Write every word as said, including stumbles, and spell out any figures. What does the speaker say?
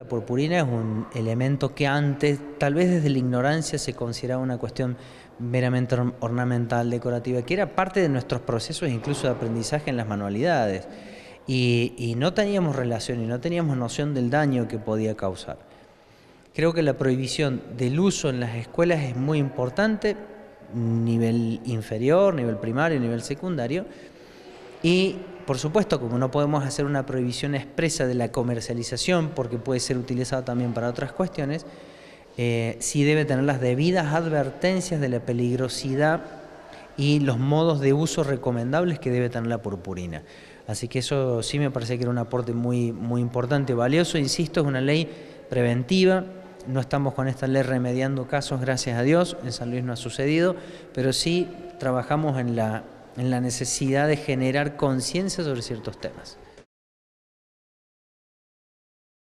La purpurina es un elemento que antes, tal vez desde la ignorancia, se consideraba una cuestión meramente ornamental, decorativa, que era parte de nuestros procesos incluso de aprendizaje en las manualidades. Y, y no teníamos relación y no teníamos noción del daño que podía causar. Creo que la prohibición del uso en las escuelas es muy importante, nivel inferior, nivel primario, nivel secundario, y por supuesto, como no podemos hacer una prohibición expresa de la comercialización, porque puede ser utilizado también para otras cuestiones, eh, sí debe tener las debidas advertencias de la peligrosidad y los modos de uso recomendables que debe tener la purpurina. Así que eso sí me parece que era un aporte muy, muy importante, valioso. Insisto, es una ley preventiva. No estamos con esta ley remediando casos, gracias a Dios, en San Luis no ha sucedido, pero sí trabajamos en la, en la necesidad de generar conciencia sobre ciertos temas.